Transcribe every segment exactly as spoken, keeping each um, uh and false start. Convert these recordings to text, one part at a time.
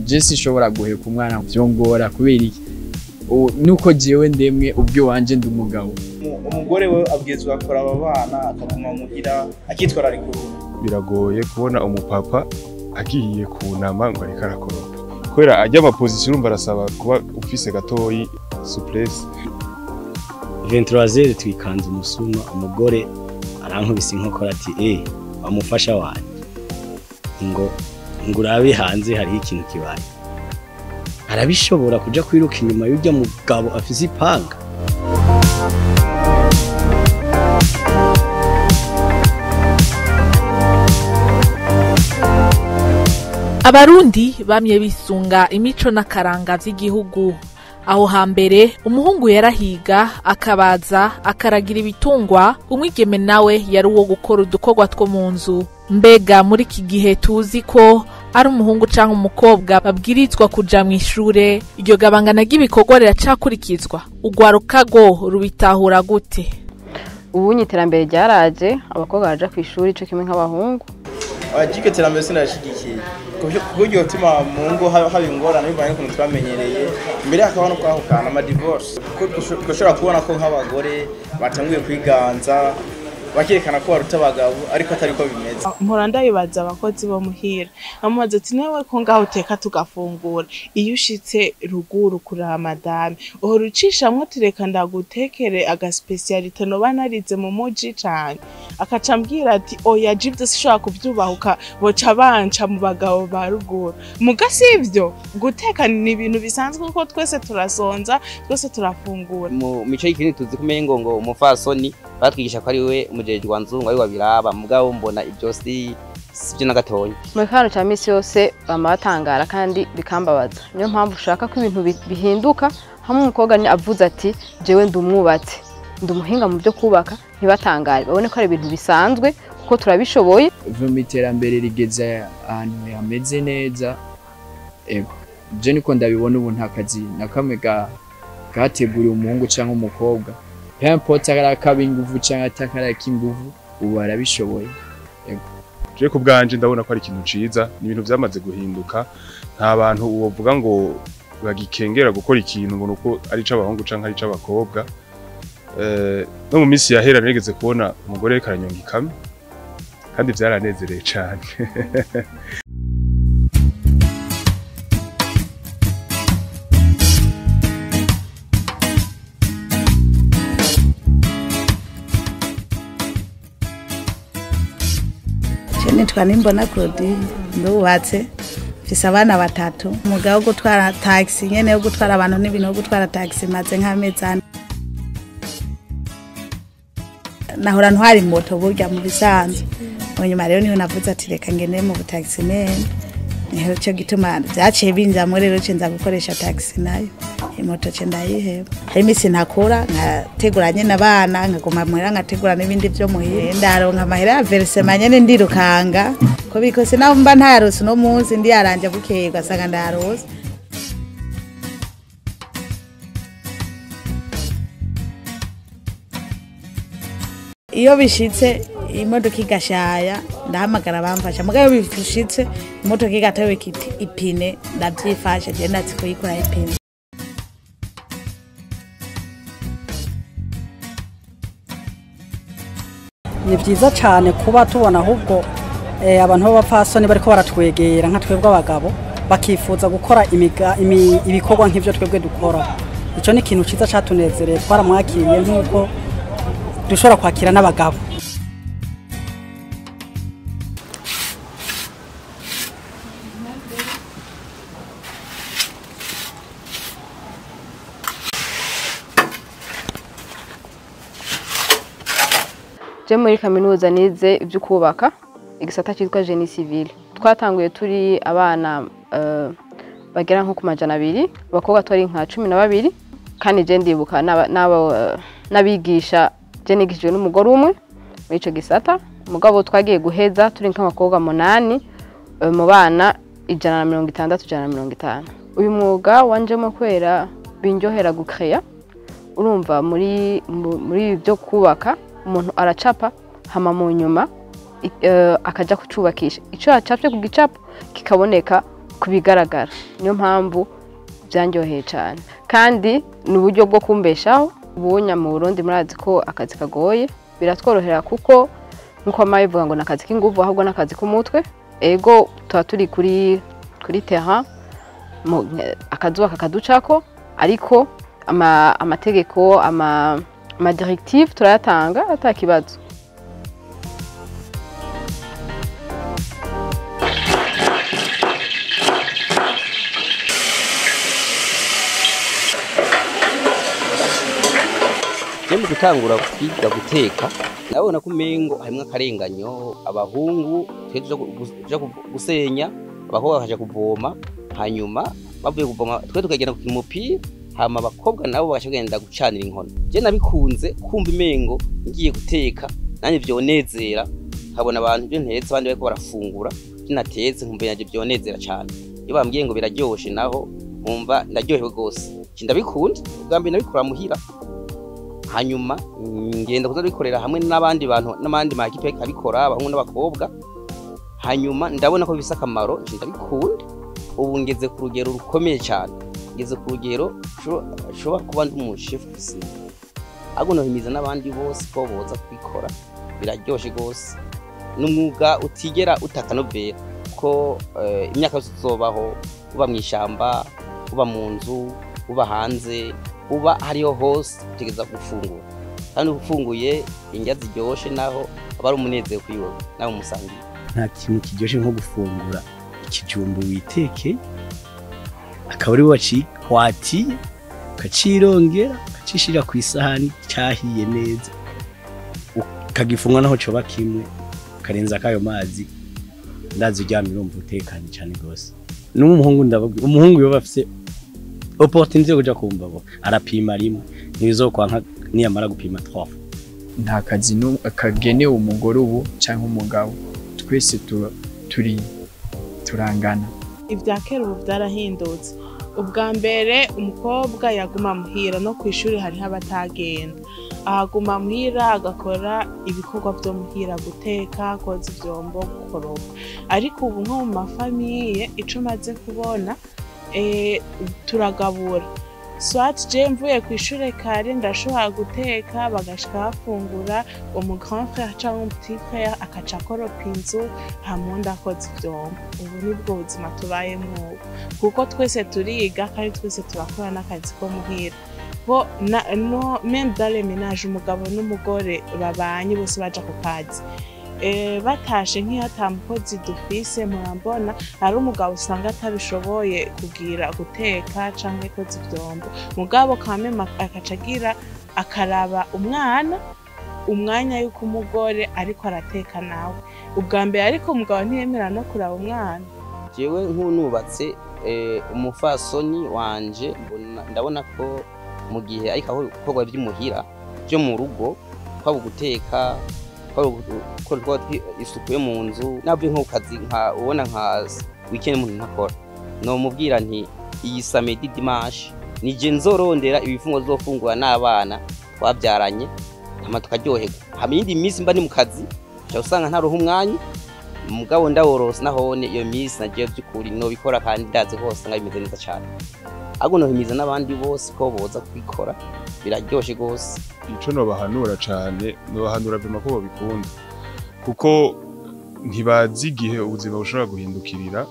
je sinshobora guheka umwana vyongora kubera iki nuko jewe ndemwe ubyo wanje ndi umugabo. Umugore we abwizwa akora aba bana akaguma muhira akitwara ariko biragoye kubona umupapa agiye kunama ngo ariko arakoropa kubera ajya ama position urumva arasaba kuba ufise gatoyi souplesse. vingt-trois heures twikanze umusuma umugore arankubise inkokora ati eh bamufasha wanje ngo ngurabe hanze hari ikintu kibaye. Arabishobora kuja kwiruka inyuma y'urya mugabo afise ipanga. Abarundi bamye bisunga imico n'akaranga vy'igihugu. Aho hambere umuhungu yarahiga akabaza akaragira ibitungwa, umwigeme nawe yari uwo gukora udukorwa two mu nzu. Mbega muri iki gihe tuzi ko ari umuhungu canke umukobwa babwirizwa kuja mu ishure, iryo gabangana ry'ibikorwa riracakurikizwa, urwaruka rwo rubitahura gute? Ubu nyiterambere ryaraje abakobwa baja ku ishuri cyo kimwe nk'abahungu. Ajike terambere sinashigikiye kuburyo tuma mu ngo haba ingorane bivanye ku twamenyereye mbere hakaba no kwahukana ama divorce ko dushobora kubona ko nk'abagore batanguye kwiganza bakerekana ko baruta abagabo ariko atari ko bimeze. Mpora ndabibaza abakozi bo muhira amaze ati newe ko ngaho teka tugafungura iyo ushitse ruguru kuri madame uhora ucishamwe tureka ndagutekere aga specialite no banarize mu muji cyane akacambwira ati oya jibyo sishobora kuvyubahuka boca banca mu bagabo ba ruguru mugasivyo guteka ni ibintu bisanzwe ko twese turasonza twese turafungura. Mu mico y'ikindi tuzi kumenye ngo ngo umufasoni batwigisha ko ari we umujeje wanzungu ari wabiraba mugabo mbona ibyo si sivyo na gatonya. Mu kano cha misi yose bamatangara kandi bikambabaza. Niyo mpamvu ushaka ko ibintu bihinduka hamwe umukobwa ni avuze ati jewe ndumwubatse ndumuhinga mu byo kubaka ntibatangare babone ko ari ibintu bisanzwe kuko turabishoboye. Mu iterambere rigeze ahantu yameze neza ego je niko ndabibona ubu nta kazi nakamwe ga gateguriye umuhungu canke umukobwa Pempote akaba inguvu cyangwa atakara kinguvu ubu arabishoboye. Yego. Je ku bwanje ndabona ko ari ikintu ciza ni ibintu byamaze guhinduka nta bantu uwovuga ngo bagikengera gukora ikintu ngo nuko ari c'abahungu canke ari c'abakobwa. Eh no mu misi yahera nigeze kubona umugore karanyonga ikame kandi byaranezereye cyane. Nitwa Nimbona Claudine ndubatse mfise abana batatu umugabo wo gutwara taxi nyene yo gutwara abantu n'ibintu yo gutwara taxi maze nk'amezana nahora ntwari moto burya mu bisanzwe nyuma rero niho navuze ati reka ngene mu taxi men niho cyo gituma byaciye binza muri rero cenza gukoresha taxi nayo imoto ce ndayiheba imisi ntakora nkateguranye n'abana nkagoma muhera ngategura n'ibindi byo muhira ndaronka amahera ya versement nyene ndirukanga ko bikose naho mba ntarose no munsi ndi yaranje bukeye gasanga ndarose. Iyo bishitse imodoka igashaya ndahamagara bamfasha mugabo bishitse imodoka igatawe kiti ipine ndabyifasha je natsi kuyikora ipine. Ni byiza cyane kuba tubona ahubwo abantu b'abapfasoni bariko baratwegera nka twebwe abagabo bakifuza gukora ibikorwa nk'ivyo twebwe dukora. Ico ni ikintu ciza catunezereye twaramwakiriye nk'uko dushobora kwakira n'abagabo. Je muri kaminuza nize ibyo kubaka igisata cyitwa Génie Civil. Twatanguye turi abana uh, bagera nko ku majana abiri abakobwa twari nka cumi na babiri kandi je ndibuka nabo uh, nabigisha je nigishijwe n'umugore umwe muri ico gisata mugabo twagiye guheza turi nk'abakobwa munani uh, mu bana ijana na mirongo itandatu ijana na mirongo itanu. Uyu mwuga wanje mu kwera binjohera gukreya urumva muri muri byo kubaka umuntu aracapa hama mu nyuma uh, akaja kucubakisha ico acapye ku gicapo kikaboneka kubigaragara niyo mpamvu byanyoheye cyane kandi ni uburyo bwo kumbeshaho ubunya mu Burundi murazi ko akazi kagoye biratworohera kuko nkuko mayivuga ngo nakazi k'inguvu ahubwo nakazi k'umutwe ego tuba turi kuri kuri terrain akazuba kakaducako ariko ama amategeko ama ama directive turayatanga atakibazo. Mu gutangura kwiga guteka nabona ko umengo harimwe akarenganyo abahungu tuje gusenya abakobwa bakaja kuvoma hanyuma bavuye kuvoma twe tukagenda ku mupira hama abakobwa nabo bagashagenda gucanira inkono. Je nabikunze kumva imengo ngiye guteka nanye vyonezera nkabona abantu byo ntetse abandi bariko barafungura kinatetse nkumva yaje vyonezera cyane. Iyo bambwiye ngo biraryoshe naho nkumva ndaryohewe gose. Ndabikunda ubwambe nabikora muhira hanyuma ngenda kuza bikorera hamwe n'abandi bantu n'abandi makipe kabikora abahungu n'abakobwa hanyuma ndabona ko bisa akamaro ndabikunda. Ubu ngeze ku rugero rukomeye cyane ngeze ku rugero shobora kuba ndi mu chef cuisine ahubwo nohimiza n'abandi bose ko boza kubikora biraryoshe gose n'umwuga utigera utakanovera ko imyaka yose tuzobaho uba mu ishamba uba mu nzu uba hanze uba hariho hose utegeza gufungura kandi ufunguye indya ziryoshe naho aba ari umunezero kwiwe nawe umusangiye. Nta kintu kiryoshe nko gufungura ikijumbu witeke akaba ari waci wati kacirongera kacishira ku isahani cyahiye neza ukagifunga naho coba kimwe karenza kayo mazi ndazi ryamira umva utekanye cyane gose. N'umuhungu ndababwira umuhungu yo bafise opportunité yo kuja kumbabo arapima rimwe ntibizokwanka niyamara gupima trois. Nta kazi no akagenewe umugore ubu cyangwa umugabo twese turi turangana. Ibya kera ubu byarahindutse. Ubwa mbere umukobwa yaguma muhira no kwishuri hari abatagenda ahaguma muhira agakora ibikorwa byo muhira guteka koza ivyombo gukoropa ariko ubu nko mu mafamiye ico maze kubona eh turagabura swat je mvuye kwishuri kare ndashobora guteka bagashika bafungura umu grand frère cyangwa umu petit frère akaca koropa inzu hamunda koza ivyombo. Ubu nibwo buzima tubayemo kuko twese turiga kandi twese turakora n'akazi ko muhira bo no même dans les ménages umugabo n'umugore babanye bose baja ku kazi eh batashe nk'iyatambukozi dufise murambona ari umugabo usanga atabishoboye kugira guteka canke koza ivyombo mugabo kame akacagira akaraba umwana umwanya yuko umugore ariko arateka nawe ubwa mbere ariko umugabo ntiyemera no kuraba umwana. Jewe nk'unubatse eh umufasoni wanje ndabona ko mu gihe ariko aho gukorwa by'imuhira byo mu rugo kwabo guteka ko isuku yo mu nzu nabyo nko kazi nka ubona nka weekend umuntu ntakora no mubwira nti iyi samedi dimanche nije nzorondera ibifungo zofungura n'abana twabyaranye hama tukaryoherwa hama yindi minsi mba ni mu kazi cyo usanga ntaruha umwanya mugabo ndaworose nahone iyo minsi nagiye byukuri no bikora kandi ndaze hose nga bimeze neza cyane ahubwo nohimiza n'abandi bose ko boza kubikora biraryoshe gose. Ico no bahanura cyane no bahanura bima ko babikunda kuko ntibazi igihe ubuzima bushobora guhindukirira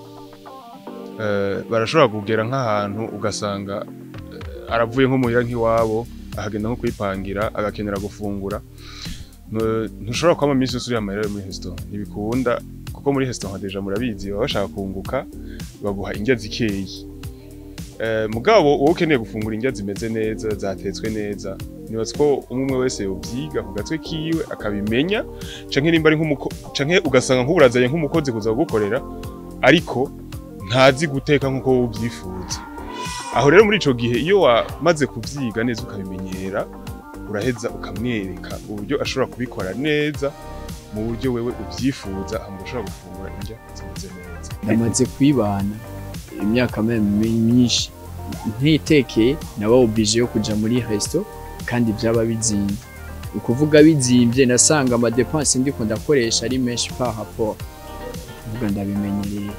eh barashobora kugera nk'ahantu ugasanga aravuye nko muhira nk'iwabo ahagenda nko kwipangira agakenera gufungura ntushobora kwama minsi yose uri amarira muri restaurant ntibikunda kuko muri restaurant deja murabizi baba bashaka kunguka baguha indya zikeyi eh mugabo wowe ukeneye gufungura indya zimeze neza zatetswe neza nibaza ko umwe wese yobyiga ku gatwe kiwe akabimenya canke nimba ari nk'umuko canke ugasanga nk'uburazaye nk'umukozi kuza gukorera ariko ntazi guteka nkuko ubyifuza. Aho rero muri ico gihe iyo wamaze kuvyiga neza ukabimenyera uraheza ukamwereka uburyo ashobora kubikora neza mu buryo wewe ubyifuza aho ushobora gufungura indya zimeze neza. Ndamaze kwibana imyaka myinshi ntitekeye naba oblige yo kuja muri resto kandi byaba bizimvye ukuvuga bizimvye nasanga ama dépenses ndiko ndakoresha ari menshi par rapport kuvuga ndabimenyereye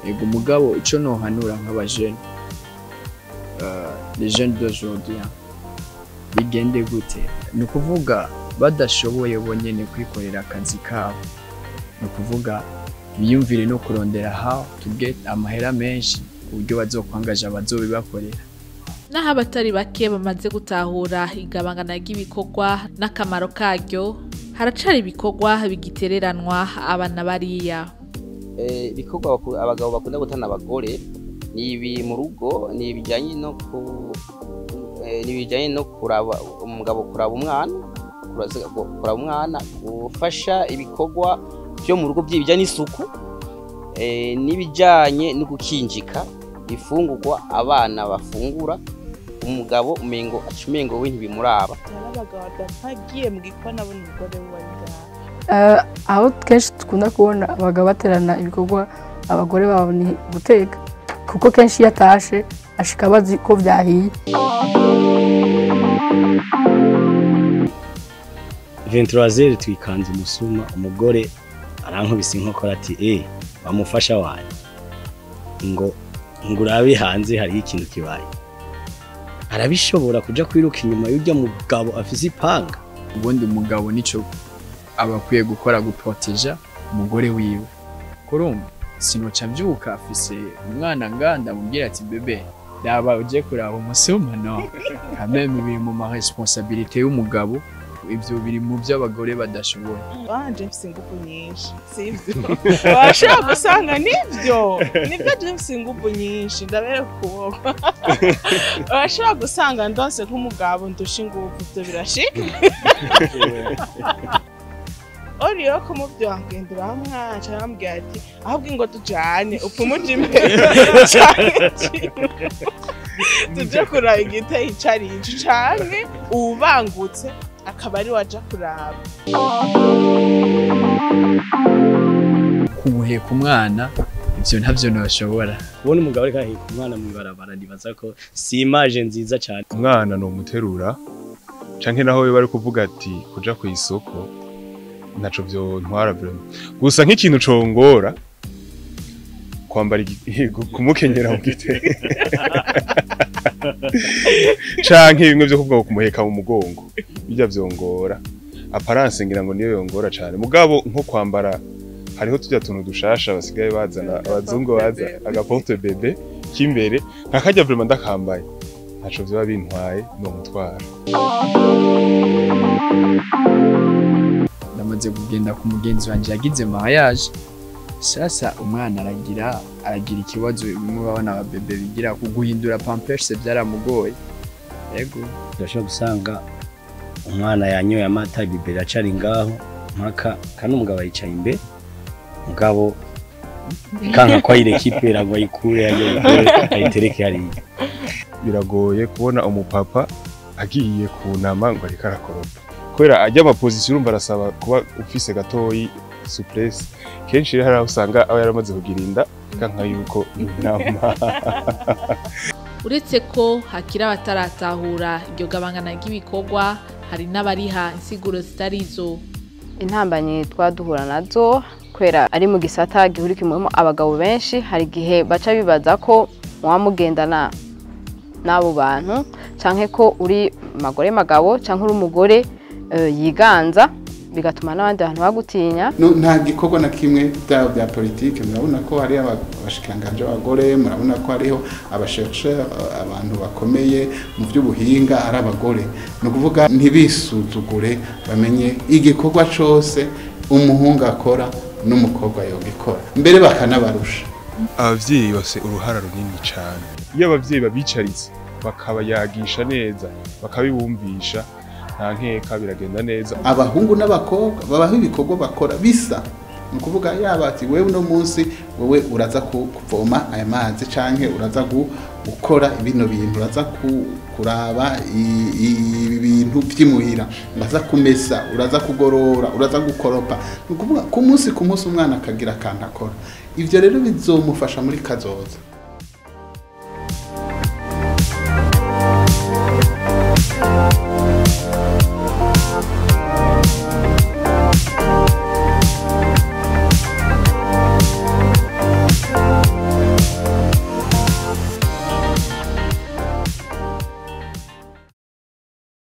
ego mugabo ico nohanura nk'abajene uh, les jeunes d'aujourd'hui bigende gute ni ukuvuga badashoboye bonyene kwikorera akazi kabo ni ukuvuga biyumvire no kurondera how to get amahera menshi uburyo bazokwangaje abazobibakorera. Naho abatari bake bamaze gutahura igabangana ry'ibikorwa n'akamaro karyo, haracari ibikorwa bigitereranwa abana bariya. Eh bikorwa abagabo bakunda gutana abagore ni ibi mu rugo, ni ibijanye no ku eh ni ibijanye no kuraba umugabo kuraba umwana, kuraba umwana, gufasha ibikorwa byo mu rugo by'ibijanye n'isuku, eh nibijanye no gukinjika ifungurwa abana bafungura, umugabo umengo acumengo we ntibimuraba. Abagabo badapagiye mu gikona bo n'umugore w'uwanda. Uh, aho kenshi tukunda kubona abagabo baterana ibikorwa abagore babo ni guteka, kuko kenshi yatashe ashika bazi ko vyahiye. vingt-trois heures twikanze umusuma, umugore arankubise inkokora ati eh bamufasha wanje ngo ngurabe hanze hari ikintu kibaye. Arabishobora kuja kwiruka inyuma y'ujya mugabo afise ipanga. Ubundi umugabo nico abakwiye gukora guproteja umugore wiwe. Kurumva sinoca mvyuka afise umwana nganda mubwira ati bebe daba uje kuraba umusuma no. Kameme biri mu ma responsabilité y'umugabo, ivyo biri mu by'abagore badashoboye. Banje mfise ingufu nyinshi sivyo washaka gusanga nivyo nivyo je mfise ingufu nyinshi ndabere kuboko washaka gusanga ndonse nk'umugabo ndusha ingufu byo birashika Oriyo ko muvyo wangendera hamwe cyambwiye ati ahubwo ingo tujane upfumuje imbere tuje kuraba igiteye icari ico canke ubangutse akaba ari waja kuraba. Kubuheka umwana ivyo ntavyo ntashobora. Kubona umugabo ariko aheka umwana mu ibarabara nibaza ko si image nziza cyane. Umwana no muterura canke naho we bari kuvuga ati kuja ku isoko naco byo ntwara vraiment. Gusa nk'ikintu congora kwambara kumukenyera mu gite canke bimwe byo kuvuga kumuheka mu mugongo bijya vyongora. Apparence ngira ngo niyo yongora cyane, mugabo nko kwambara hariho tujya tuntu dushasha basigaye bazana abazungu baza agaporte bebe kimbere nkakajya vraiment ndakambaye ntaco byo bintwaye no mutwara. Ndamaze kugenda ku mugenzi wanje yagize mariage, sasa umwana aragira aragira ikibazo bimwe babana ababebe bigira kuguhindura pampers byaramugoye. Yego ndashaka gusanga umwana yanyoye amata bibere acari ngaho mpaka kandi umugabo yicaye imbere, mugabo kanka kwa ile kipe ragwa ikure yaje ayitereke hari. Biragoye kubona umupapa agiye kunama ngo ariko arakoropa kwera ajya ama position urumva arasaba kuba ufise gatoyi souplesse. Kenshi rero hari usanga aba yaramaze kugirinda kanka yuko inama. Uretse ko hakira bataratahura iryo gabangana ry'ibikorwa, hari n'abariha insiguro zitarizo. Intambanye twaduhura nazo kwera ari mu gisata gihurikimwe abagabo benshi, hari gihe baca bibaza ko mwamugendana nabo bantu canke ko uri magore magabo canke uri umugore uh, yiganza, bigatuma n'abandi bantu bagutinya. No, nta gikorwa na kimwe bya bya politique. Murabona ko hari abashikanganje abagore, murabona ko hariho abasheshe abantu bakomeye mu by'ubuhinga ari abagore. No kuvuga ntibisuzugure, bamenye igikorwa cose umuhungu akora n'umukobwa yogikora, mbere bakanabarusha. Abavyeyi bose uruhara runini cyane. Iyo abavyeyi babicaritse bakabayagisha neza bakabibumvisha nta nkeka biragenda neza. Abahungu n'abakobwa babaho ibikorwa bakora bisa, nukuvuga yaba ati wewe no munsi wewe uraza kuvoma aya mazi canke uraza gukora ibino bintu, uraza kuraba ibintu by'imuhira, uraza kumesa, uraza kugorora, uraza gukoropa. Nukuvuga ku munsi ku munsi umwana akagira kantu akora. Ivyo rero bizomufasha muri kazoza.